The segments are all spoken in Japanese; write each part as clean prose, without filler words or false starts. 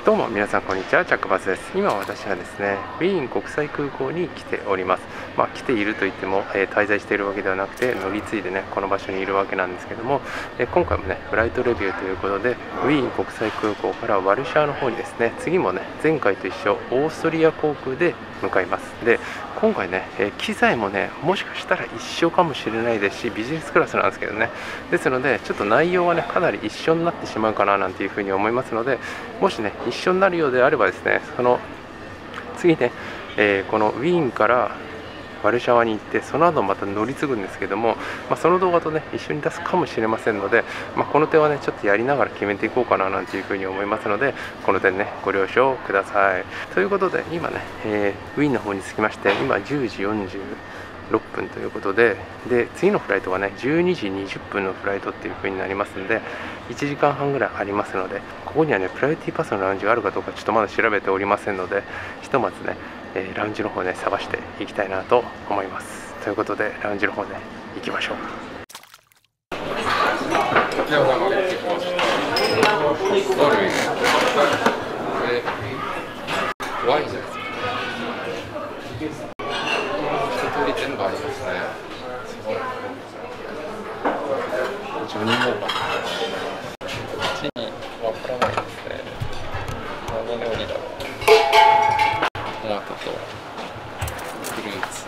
どうも皆さんこんにちは、チャックバスです。今私はですね、ウィーン国際空港に来ております。来ているといっても、滞在しているわけではなくて、乗り継いでね、この場所にいるわけなんですけども、今回もね、フライトレビューということで、ウィーン国際空港からワルシャワの方にですね、次もね、前回と一緒、オーストリア航空で向かいます。で、今回ね、機材もね、もしかしたら一緒かもしれないですし、ビジネスクラスなんですけどね、ですので、ちょっと内容はね、かなり一緒になってしまうかななんていうふうに思いますので、もしね、一緒になるようであればですね、その次ね、このウィーンからワルシャワに行って、その後また乗り継ぐんですけども、その動画とね一緒に出すかもしれませんので、この点はねちょっとやりながら決めていこうかななんていうふうに思いますので、この点ねご了承ください。ということで今ね、ウィーンの方に着きまして、今10時46分ということで、次のフライトがね12時20分のフライトっていう風になりますので、1時間半ぐらいありますので、ここにはねプライオリティパスのラウンジがあるかどうかちょっとまだ調べておりませんので、ひとまずね、ラウンジの方ね探していきたいなと思います。ということでラウンジの方ね行きましょう。ワインです。全部ありますね。ジョニーモーバー。こっちにわからないですね。何料理だろう。トマトとフルーツ。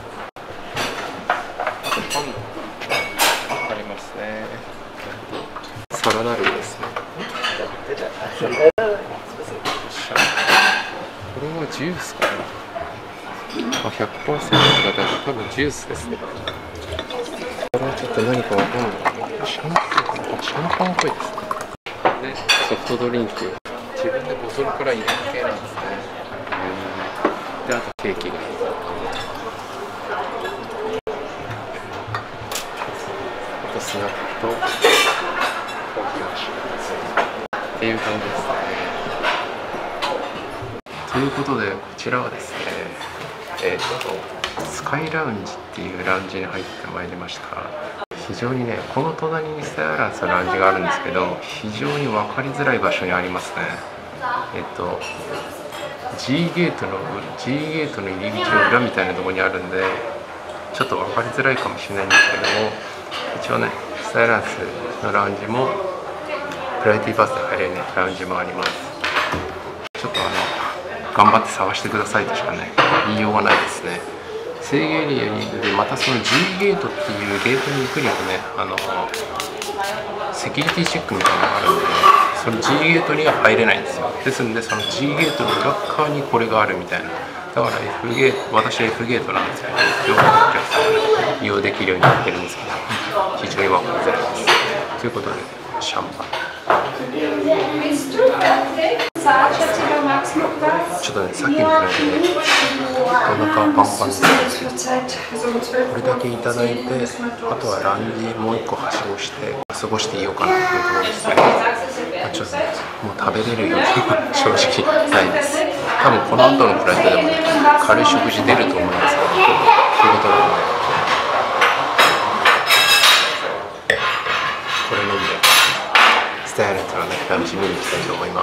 あとパンありますね。サラダ類ですね。これはジュースかな。100% って方は多分ジュースですね。これはちょっと何かわかんない。シャンパンっぽいですね。で、ソフトドリンク。自分でボトルから入れる系なんですね。で、あとケーキが。あとスナックとコーヒーマシンっていう感じですね。ということで、こちらはですね、スカイラウンジっていうラウンジに入ってまいりました。非常にね、この隣にスタイアランスのラウンジがあるんですけど、非常に分かりづらい場所にありますね。G ゲートの入り口の裏みたいなところにあるんで、ちょっと分かりづらいかもしれないんですけども、一応ね、スタイアランスのラウンジもプライオリティパスで入れるね、ラウンジもあります。ちょっと頑張って探してくださいとしかね言いようがないですね。制限エリアにで、またその G ゲートっていうゲートに行くにもね、セキュリティチェックみたいなのがあるんで、その G ゲートには入れないんですよ。ですんで、その G ゲートの裏側にこれがあるみたいな。だから F ゲート、私は F ゲートなんですけど、両方のお客さんが利用できるようになってるんですけど、非常に分かりづらいです。ということで、シャンパン。ちょっとね、さっきのくらいでお腹パンパンです。これだけいただいて、あとはランジもう1個はしごして過ごしていようかなっていうところですね。ちょっとね、もう食べれるように正直ないです。多分この後のフライトでもね、軽い食事出ると思いますけど、ということでね、これ飲んでスタイルとのね、ランチ見に行きたいと思います。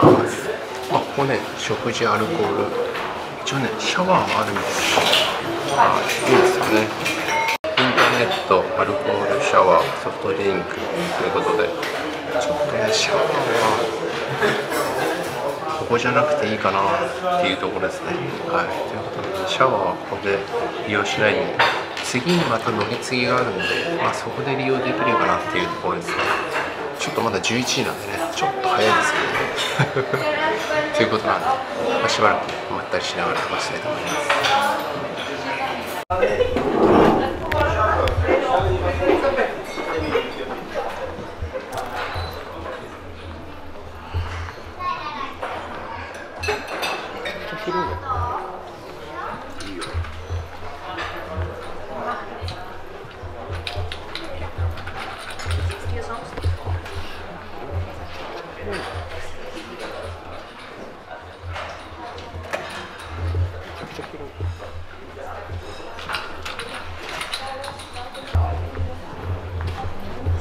ここね、食事、アルコール、一応ね、シャワーもあるみたいな。いいですよね。インターネット、アルコール、シャワー、ソフトドリンクということで、ちょっとね、シャワーはここじゃなくていいかなっていうところですね。はい、ということで、シャワーはここで利用しないで、次にまた乗り継ぎがあるんで、そこで利用できるかなっていうところですね。ちょっとまだ11時なんでね、ちょっと早いですけどね。ということなんで、しばらくまったりしながら話したいと思います。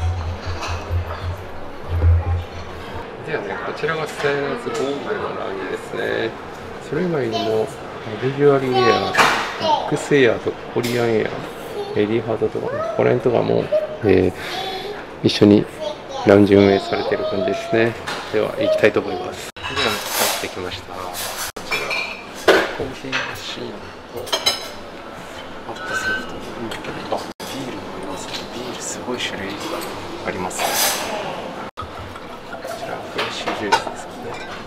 ではね、こちらがスタイラーズゴールドのラウンジでですね。それ以外にもビジュアルエア、X エアとかコリアンエア、レディーハートとか、ここら辺とかも、一緒にラウンジ運営されている感じですね。では行きたいと思います。では使ってきました。こちらコーヒーマシーンとアップソフト、ビールもありますね。ビールすごい種類があります。こちらフレッシュジュースですね。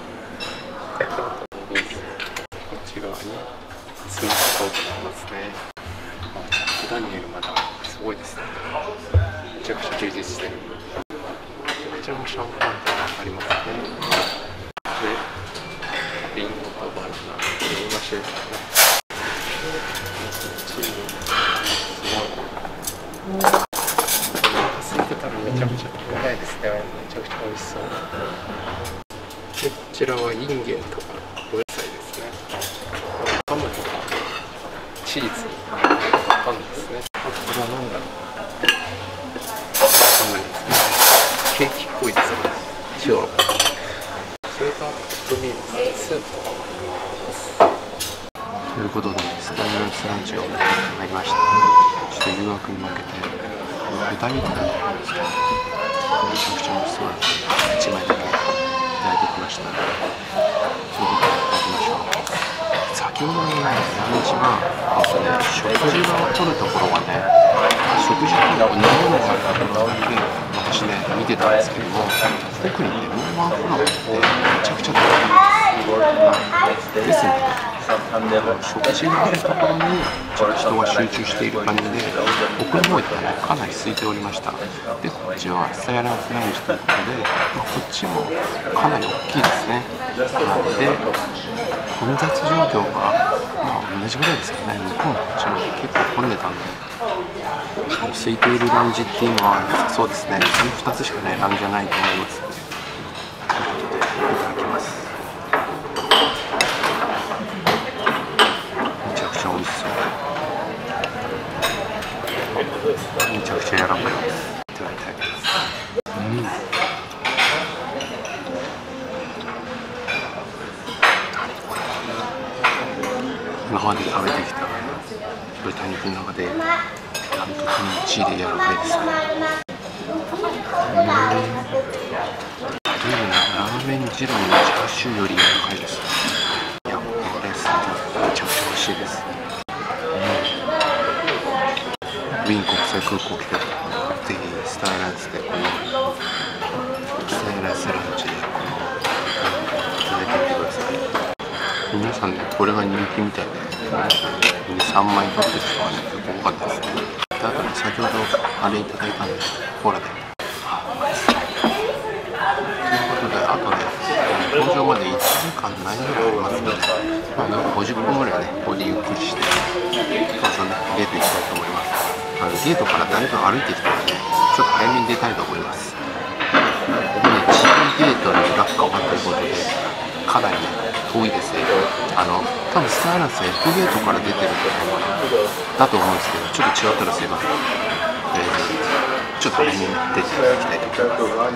こっち側にスイーツコーヒーありますね。ジャックダニエルまだすごいですね。めちゃくちゃ充実してる。こちらもシャンパンとかありますね。で、リンゴとバナナ、リンゴシェイクですね。チーズすごい。お腹空いてたらめちゃくちゃ食べたいですね。めちゃくちゃ美味しそう。で、こちらはインゲンとかお野菜ですね。ハムとかチーズ、パンですね。あとは何だろう。ケーキっぽいですね。それとカップミール、スープとかもあります。ということで、スタイルスランチを入りました。ちょっと誘惑に負けて、豚肉なんですけど、めちゃくちゃ美味しそうなので、1枚だけいただいてきました。それでいただきましょう。先ほどのランチは、食事をとるところはね、食事と飲み物があるところだけ私ね、見てたんですけども、特にね、ノーマンフロアってめちゃくちゃ高いです。ですので、食事のところにちょっと人が集中している感じで、奥の方ってね、かなり空いておりました。で、こっちはスタイルラウンジということで、こっちもかなり大きいですね。なので、混雑状況が、同じぐらいですかね。向こうもこっちも結構混んでたんで、空いているラウンジっていうのはなさそうですね。その2つしかね、ラウンジじゃないと思いますので。ということで、いただきます。めちゃくちゃ美味しそう。めちゃくちゃ柔らかいです。では、いただきます。今まで食べてきた豚肉の中でダントツの1位で柔らかいですね。例えばラーメン二郎のチャーシューより柔らかいです。いや、これすごいめちゃくちゃ美味しいです。ウィーン国際空港来てぜひスタイランスでこのスタイランスランチでこのいただいてみてください。皆さんね、これが人気みたいで、3枚取ってる人はね、結構多かったですね。で、あとね、先ほどあれいただいたんですけど、コーラで。うまいですね。ということで、あとね、搭乗まで1時間ないぐらいありますので、50分ぐらいね、ここでゆっくりして、そうそうね、ゲート行きたいと思います。ゲートからだいぶ歩いてきたので、ちょっと早めに出たいと思います。ここね、チームゲートの裏側ということで、かなりね、遠いですね。多分スタイランス F ゲートから出てるだと思うんですけど、ちょっと違ったらすいません。ちょっと早めに出ていきたいと思います。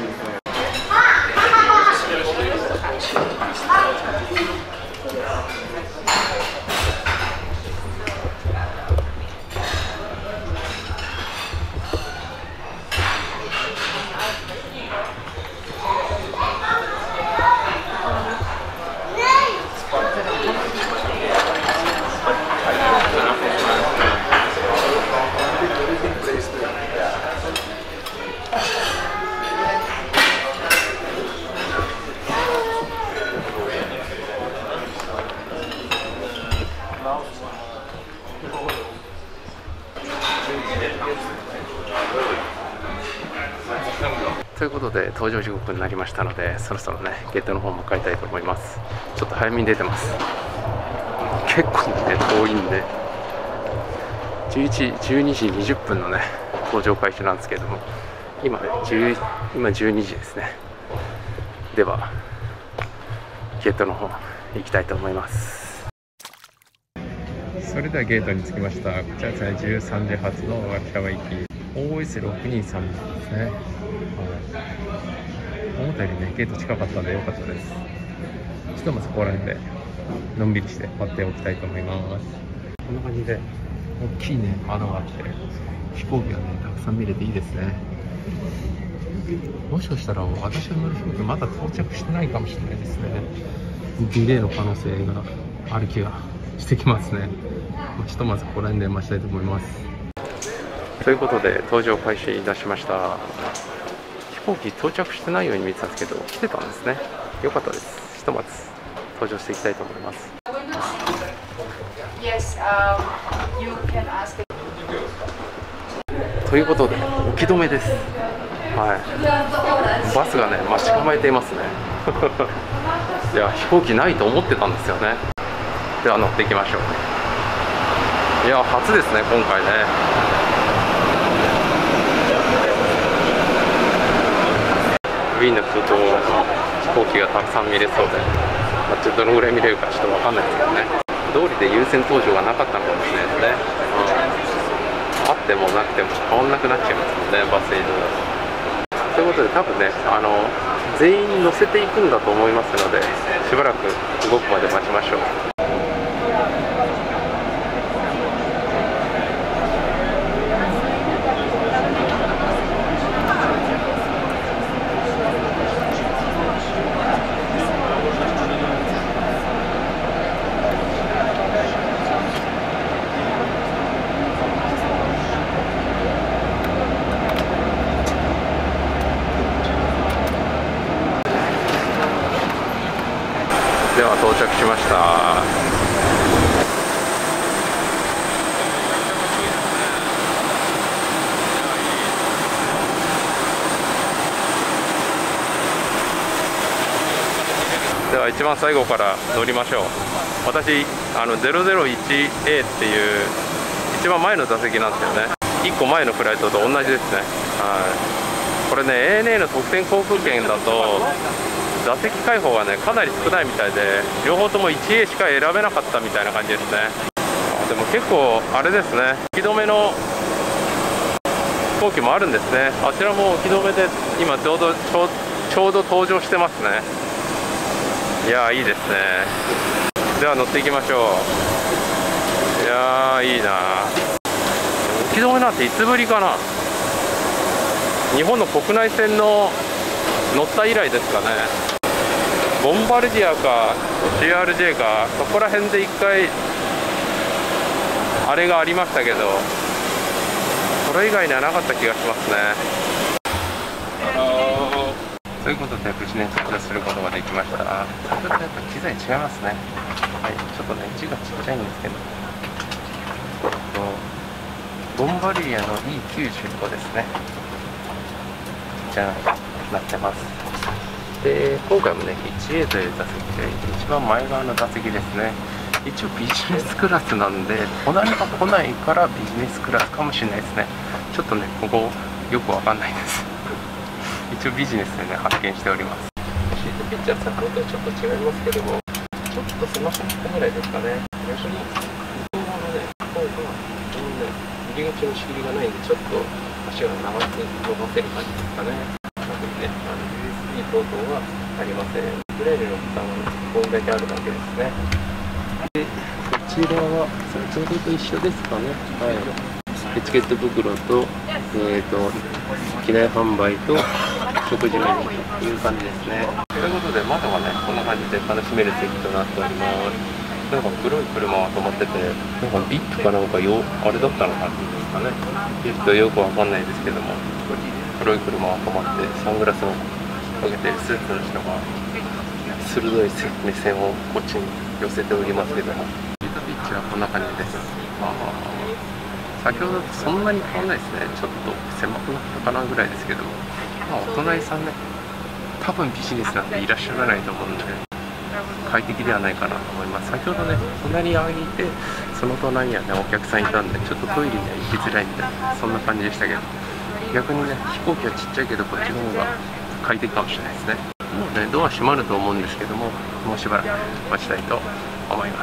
ということで搭乗時刻になりましたので、そろそろねゲートの方も向かいたいと思います。ちょっと早めに出てます。結構ね遠いんで12時20分のね搭乗開始なんですけれども、今12時ですね。ではゲートの方行きたいと思います。それではゲートに着きました。こちらですね、13時発の秋葉行き OS623 ですね。思ったよりねゲート近かったんで良かったです。 ひとまずここら辺でのんびりして待っておきたいと思います。こんな感じで大きいね窓があって飛行機がねたくさん見れていいですね。もしかしたら私が乗る飛行機まだ到着してないかもしれないですね。ディレイの可能性がある気がしてきますね。ひとまずここら辺で待ちたいと思います。ということで搭乗開始いたしました。飛行機到着してないように見てたんですけど来てたんですね。よかったです。ひとまず搭乗していきたいと思います。ということで置き止めです。はい、バスがね待ち構えていますね。いや飛行機ないと思ってたんですよね。では乗っていきましょう。いや初ですね今回ね。ウィーンの空港飛行機がたくさん見れそうで、どのぐらい見れるかちょっと分かんないですけどね。通りで優先搭乗がなかったのかもしれないですね。あってもなくても変わんなくなっちゃいますもんね、バス移動だと。ということで多分ね全員乗せていくんだと思いますので、しばらく動くまで待ちましょう。では到着しました。では一番最後から乗りましょう。私001A っていう一番前の座席なんですよね。1個前のフライトと同じですね。はい、これね ANA の特典航空券だと座席開放がねかなり少ないみたいで、両方とも 1A しか選べなかったみたいな感じですね。でも結構あれですね、置き止めの飛行機もあるんですね。あちらも置き止めで今ちょうど登場してますね。いやーいいですね。では乗っていきましょう。いやーいいな。置き止めなんていつぶりかな。日本の国内線の乗った以来ですかね。ボンバルディアか CRJ かそこら辺で1回あれがありましたけど、それ以外にはなかった気がしますね。ということで無事に到着することができました。先ほどとやっぱ機材違いますね。はい、ちょっとね字がちっちゃいんですけど、ボンバルディアの E95 ですね。じゃあなってます。で今回もね 1A という座席で一番前側の座席ですね。一応ビジネスクラスなんで隣が来ないからビジネスクラスかもしれないですね。ちょっとねここよくわかんないです。一応ビジネスでね発見しております。シートピッチは先ほどちょっと違いますけども、ちょっと狭かったぐらいですかね。逆に向こう側のね方が入り口の仕切りがないんでちょっと足が長く伸ばせる感じですかね。特にねUSB 等々はありません。ぐらいの負担がこれだけあるだけですね。でこちらは先ほどと一緒ですかね。はい、チケット袋と機内販売と食事メニューという感じですね。ということで窓がねこんな感じで楽しめる席となっております。なんか黒い車が止まってて、なんかビップかなんかあれだったのかなですかね。ちょっとよくわかんないですけども、黒い車が止まってサングラスをかけてスーツの人が鋭い目線をこっちに寄せておりますけども、シートピッチはこんな感じです。先ほどとそんなに変わらないですね。ちょっと狭くなったかなぐらいですけど、お隣さんね多分ビジネスなんていらっしゃらないと思うので快適ではないかなと思います。先ほどね隣にいてその隣にはねお客さんいたんでちょっとトイレには行きづらいみたいなそんな感じでしたけど、逆にね飛行機はちっちゃいけどこっちの方が快適かもしれないですね。もうねドア閉まると思うんですけども、もうしばらく待ちたいと思います。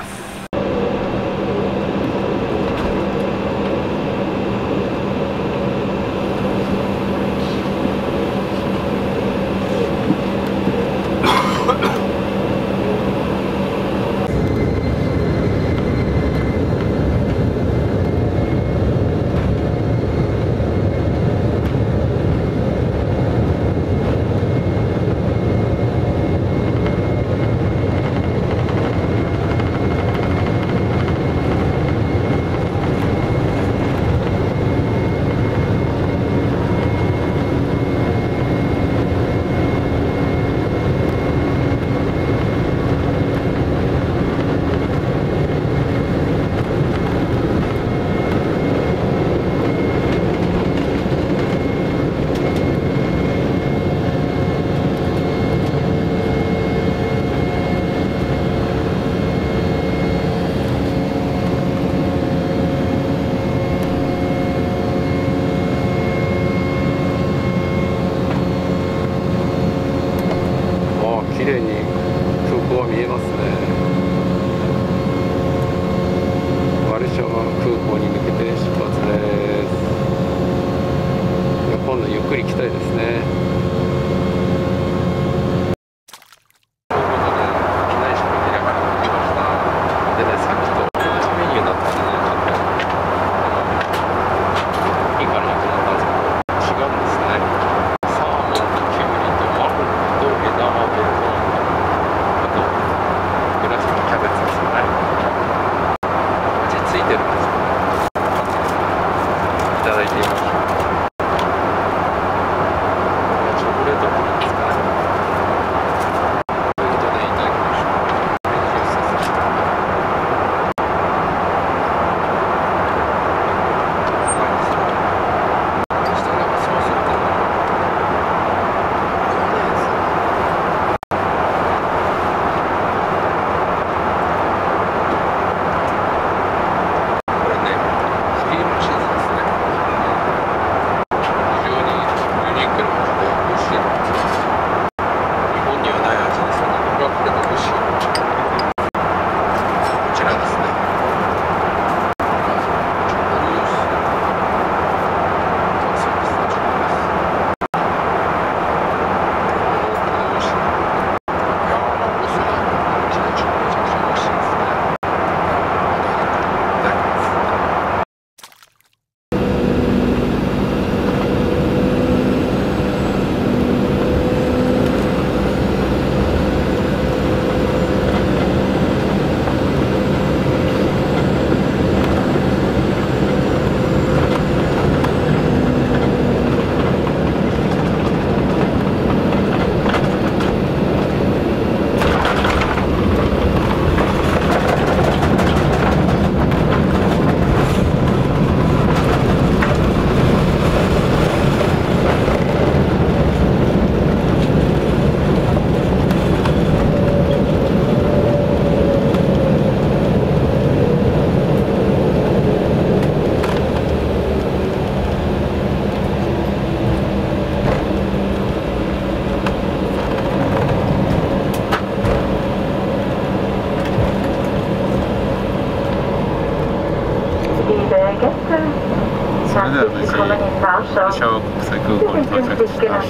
それでは無事ワルシャワ国際空港に到着しました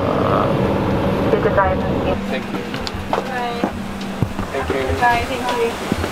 。Thank you. Thank you.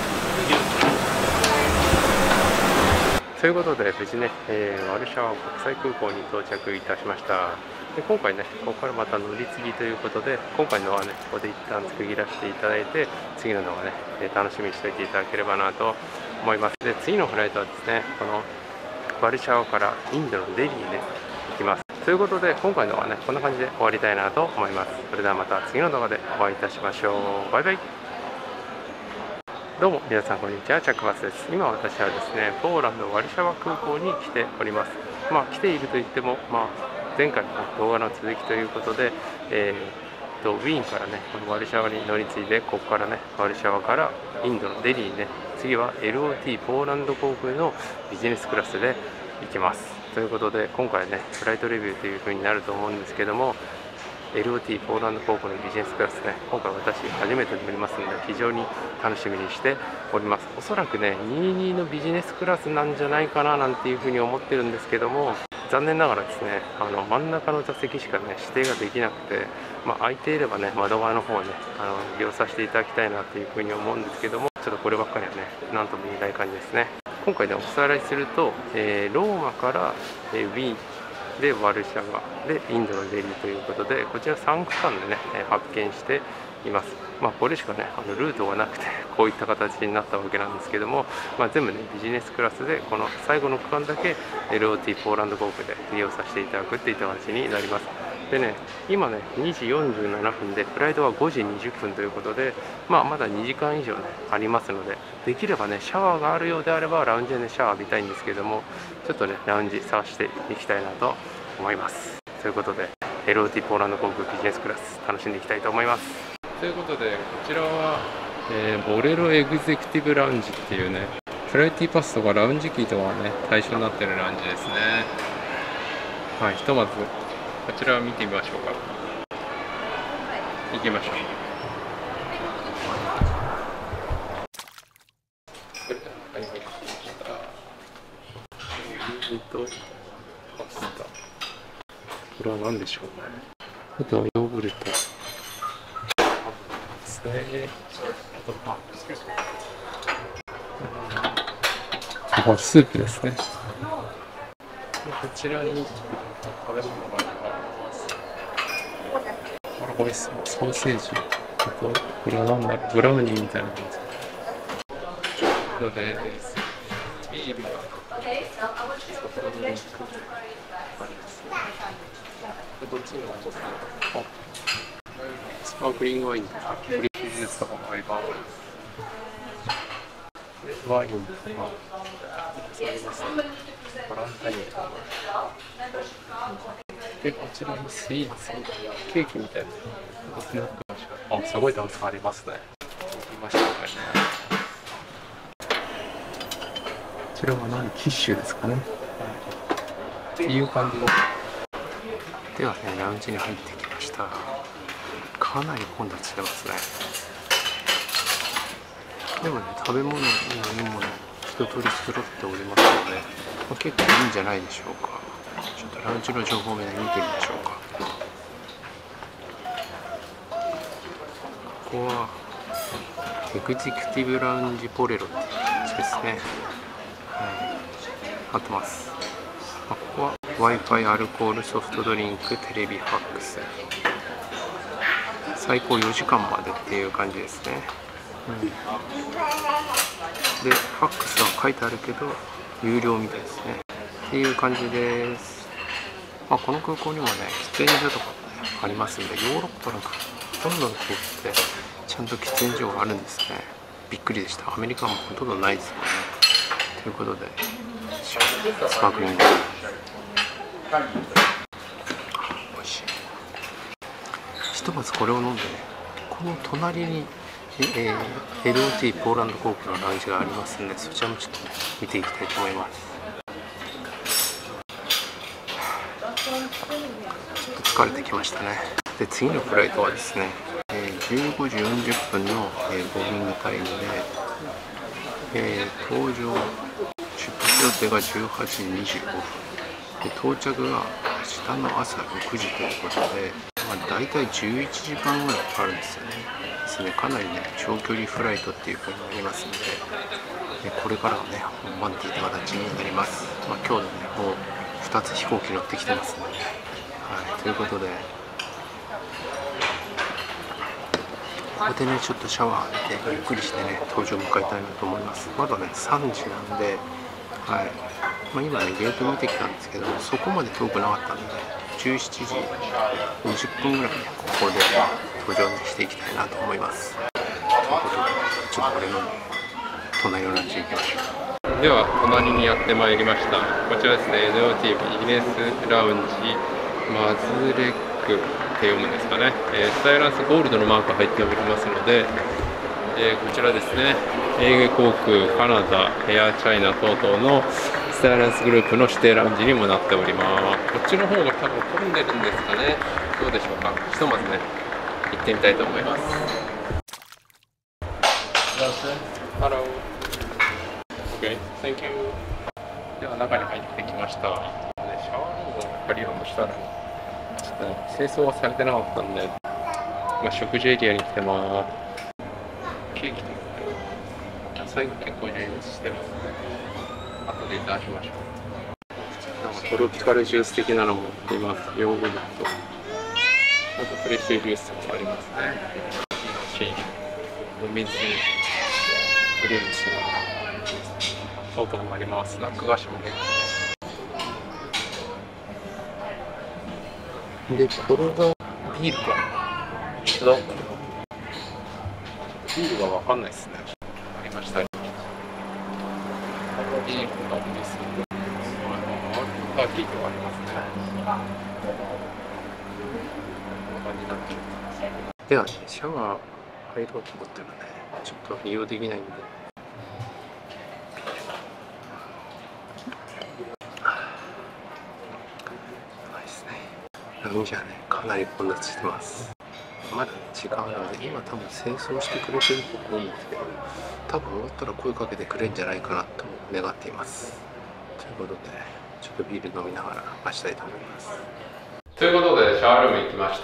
ということで無事ね、ワルシャワ国際空港に到着いたしました。で今回ね、ここからまた乗り継ぎということで、今回のはね、ここで一旦区切らせていただいて、次ののはね、楽しみにしておいていただければなと思います。で、次のフライトはですね、このワルシャワからインドのデリーにね、行きます。ということで、今回のはね、こんな感じで終わりたいなと思います。それではまた次の動画でお会いいたしましょう。バイバイ。どうも皆さんこんにちは、チャックバスです。今私はですね、ポーランドワルシャワ空港に来ております。来ていると言っても、前回の動画の続きということで、ウィーンからね、このワルシャワに乗り継いで、ここからね、ワルシャワからインドのデリーにね、次は LOT ポーランド航空のビジネスクラスで行きます。ということで、今回ね、フライトレビューという風になると思うんですけども、LOT ポーランド航空のビジネスクラスね、今回私初めて乗りますので非常に楽しみにしております。おそらくね、22のビジネスクラスなんじゃないかななんていうふうに思ってるんですけども、残念ながらですね、真ん中の座席しかね、指定ができなくて、空いていればね、窓側の方をね、利用させていただきたいなというふうに思うんですけども、ちょっとこればっかりはね、なんとも言えない感じですね。今回ね、おさらいすると、ローマから、ウィーン、でワルシャワでインドのデリーということで、こちら3区間でね発見しています。これしかねルートがなくてこういった形になったわけなんですけども、全部ねビジネスクラスでこの最後の区間だけ LOT ポーランド航空で利用させていただくっていった形になります。でね、今ね2時47分でフライトは5時20分ということで、まだ2時間以上ねありますので、できればねシャワーがあるようであればラウンジでねシャワー浴びたいんですけども、ちょっとねラウンジ探していきたいなと思います。ということで LOT ポーランド航空ビジネスクラス楽しんでいきたいと思います。ということでこちらは、ボレロエグゼクティブラウンジっていうね、プライオリティパスとかラウンジキーとかがね対象になってるラウンジですね。ひとまずこちらを見てみましょうか。行きましょう。パスタ。これは何でしょうね。あとはヨーグルト。ですね。あとパン。スープですね。こちらに食べ物があります。これソーセージ。あと、これは何だろう、ブラウニーみたいな感じ。これです。ビールが。どっちにもスパークリングワインとか、フリーズですとかもあります。ワインとか、そうですね。バランタインとか。で、こちらにスイーツ、ケーキみたいなスナックがすごいたくさんありますね。行きましょうかね。こちらは何、キッシュですかね。っていう感じです。ではね、ラウンジに入ってきました。かなり混雑してますね。でもね、食べ物、飲み物、一通り揃っておりますので、結構いいんじゃないでしょうか。ちょっとラウンジの情報面で見てみましょうか。ここはエグゼクティブラウンジポレロっていう感じですね。合ってます。ここは Wi-Fi、アルコール、ソフトドリンク、テレビ、ファックス。最高4時間までっていう感じですね。で、ファックスは書いてあるけど、有料みたいですね。っていう感じです。この空港にもね、喫煙所とか、ありますんで、ヨーロッパのほとんどの空港ってちゃんと喫煙所があるんですね。びっくりでした。アメリカもほとんどないですよね。ということで、スパークリング。美味しい。ひとまずこれを飲んでね、この隣に、LOT ポーランド航空のラウンジがありますんで、そちらもちょっとね、見ていきたいと思います。ちょっと疲れてきましたね。で、次のフライトはですね、15時40分の、ボーディングタイムで、搭乗出発予定が18時25分。 到着が明日の朝6時ということで、だいたい11時間ぐらいかかるんですよね。ですね、かなりね、長距離フライトっていう風になりますので、これからはね、本番っていった形になります。今日でね、もう2つ飛行機乗ってきてますね。はい、ということで、ここでね、ちょっとシャワー浴びて、ゆっくりしてね、搭乗を迎えたいなと思います。まだね、3時なんで、はい。今ね、ゲート見てきたんですけども、そこまで遠くなかったんで、17時20分ぐらいね、ここで搭乗していきたいなと思います。ということで、ちょっとこれ飲んで、隣のランチ行きましょう。では、隣にやってまいりました。こちらですね、NOT ビジネスラウンジ、マズレックって読むんですかね。スタイランスゴールドのマークが入っておりますので、こちらですね、英語航空、カナダ、エアチャイナ等々のスタイランスグループの指定ラウンジにもなっております。こっちの方が多分混んでるんですかね。どうでしょうか。ひとまずね、行ってみたいと思います。Hello. Okay, thank you. では中に入ってきました。シャワールームを借りようとしたら、ちょっとね、清掃はされてなかったんで、食事エリアに来てます。ケーキとか野菜が結構充実してますね。後でいただきましょう。なんかトロピカルジュース的なのもあります。ヨーグルト。あとフレッシュジュースもありますね。お水、フルーツ、等々もあります。スナック菓子もあります。で、これがビールか。一緒だ。ビールはわかんないですね。ありました。ビールとかもですね。パーティーとかありますね。こんな感じになってます。ではね、シャワー入ろうと思ったらね、ちょっと利用できないんで。ないですね。ラウンジはね、かなり混雑してます。まだ時間なので、今多分清掃してくれてると思うんですけど、多分終わったら声かけてくれるんじゃないかなと願っています。ということで、ちょっとビール飲みながら待ちたいと思います。ということで、シャワールーム行きました。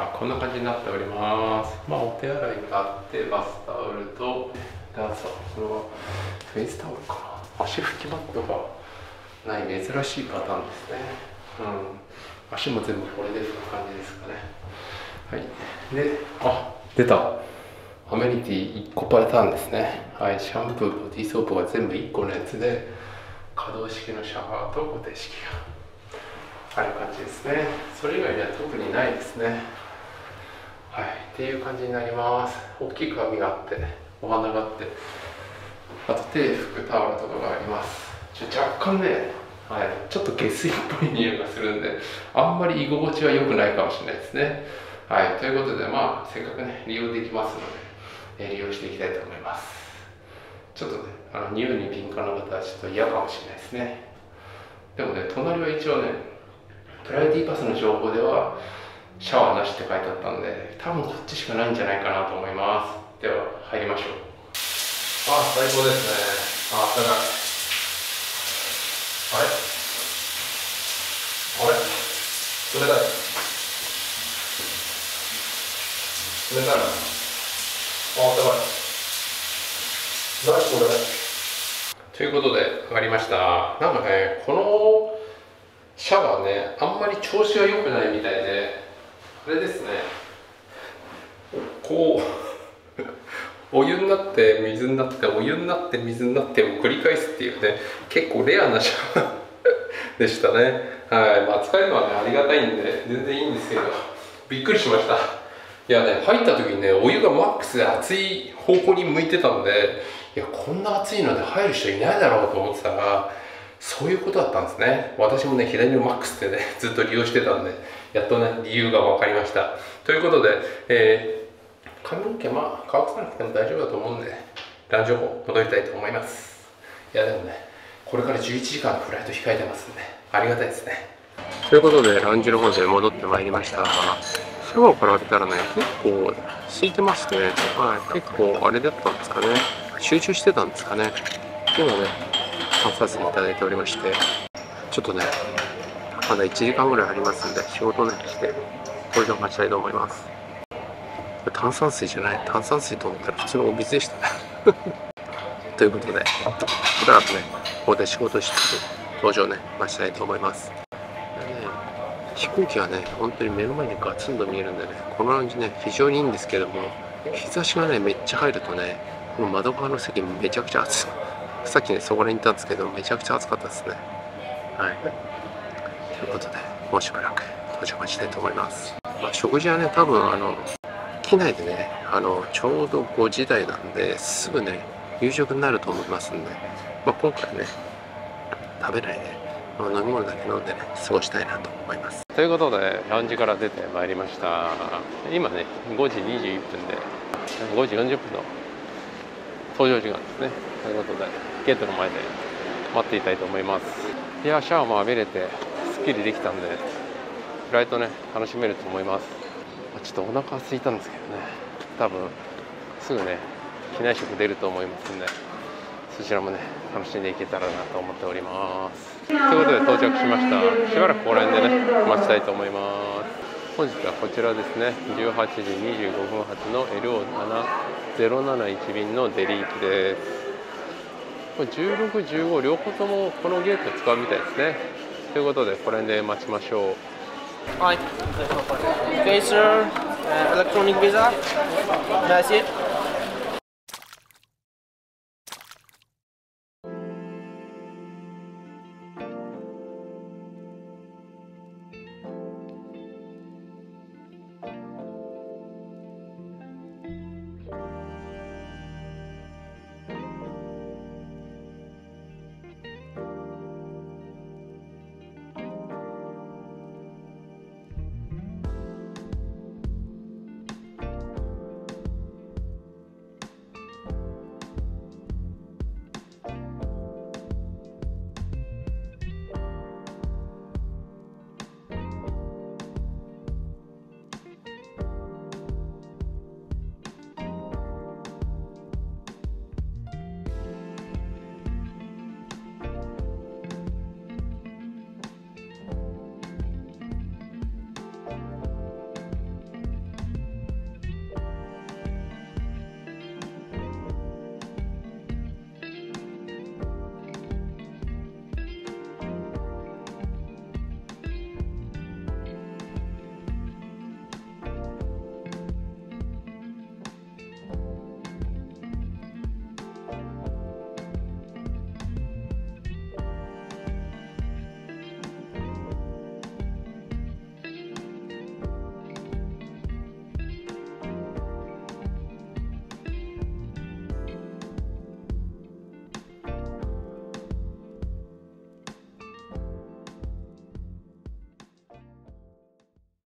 こんな感じになっております。お手洗いがあって、バスタオルと、であとこれはフェイスタオルかな。足拭きマットがない珍しいパターンですね。足も全部これで拭く感じですかね。はい。で、出た。アメニティ1個パターンですね。はい。シャンプー、ボディーソープが全部1個のやつで、可動式のシャワーと固定式がある感じですね。それ以外には特にないですね。はい。っていう感じになります。大きい鏡があって、お花があって、あと手拭くタオルとかがあります。若干ね、はい、ちょっと下水っぽい匂いがするんで、あんまり居心地は良くないかもしれないですね。はい、ということで、せっかくね、利用できますので、利用していきたいと思います。ちょっとね、匂いに敏感な方はちょっと嫌かもしれないですね。でもね、隣は一応ね、プライオリティパスの情報では、シャワーなしって書いてあったんで、多分こっちしかないんじゃないかなと思います。では、入りましょう。最高ですね。あったかい。あれ冷たい。冷たい。あったかい。これ。ということで、上がりました。なんかね、このシャワーね、あんまり調子が良くないみたいで、あれですね、こう、お湯になって、水になって、お湯になって、水になってを繰り返すっていうね、結構レアなシャワーでしたね。はい。使えるのはね、ありがたいんで、全然いいんですけど、びっくりしました。いやね、入った時にね、お湯がマックスで熱い方向に向いてたんで、いや、こんな熱いので入る人いないだろうと思ってたら、そういうことだったんですね。私もね、左のマックスでね、ずっと利用してたんで、やっとね、理由が分かりました。ということで、髪の毛乾かさなくても大丈夫だと思うんで、ラウンジの方戻りたいと思います。いや、でもね、これから11時間のフライト控えてますんで、ありがたいですね。ということで、ラウンジの方で戻ってまいりました。シャワーから浴びたらね、結構空いてまして、結構あれだったんですかね。集中してたんですかね。今ね、観察させていただいておりまして、ちょっとね、 まだ1時間ぐらいありますんで、仕事ねして搭乗待ちたいと思います。炭酸水じゃない、炭酸水と思ったら普通のお水でしたね。ということで、しばらくね、ここで仕事して搭乗ね待ちたいと思います。飛行機はね、本当に目の前にガツンと見えるんでね、このラウンジね、非常にいいんですけども、日差しがね、めっちゃ入るとね、この窓側の席めちゃくちゃ暑い。さっきね、そこらにいたんですけど、めちゃくちゃ暑かったですね。はい。ということで、もうしばらく到着待ちたいと思います。まあ、食事はね、多分機内でね、ちょうど5時台なんで、すぐね、夕食になると思いますんで、まあ、今回ね、食べないで、飲み物だけ飲んでね、過ごしたいなと思います。ということで、ラウンジから出てまいりました。今ね、5時21分で、5時40分の搭乗時間ですね。ということで、ゲートの前で待っていたいと思います。いや、シャワーも浴びれて、すっきりできたんで、フライトね、楽しめると思います。ちょっとお腹空いたんですけどね、多分、すぐね、機内食出ると思いますんで、そちらもね、楽しんでいけたらなと思っております。ということで到着しました。しばらくここら辺でね、待ちたいと思います。本日はこちらですね、18時25分発の LO7071 便のデリー行きです。これ16、15両方ともこのゲート使うみたいですね。ということで、ここら辺で待ちましょう。 Hi. Okay, sir. Electronic visa. That's it.